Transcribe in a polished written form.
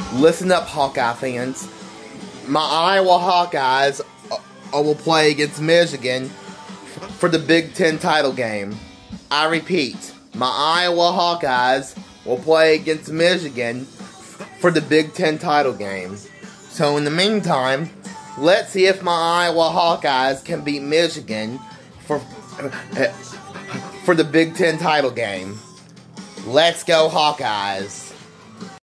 Listen up, Hawkeye fans. My Iowa Hawkeyes will play against Michigan for the Big Ten title game. I repeat, my Iowa Hawkeyes will play against Michigan for the Big Ten title game. So in the meantime, let's see if my Iowa Hawkeyes can beat Michigan for the Big Ten title game. Let's go Hawkeyes.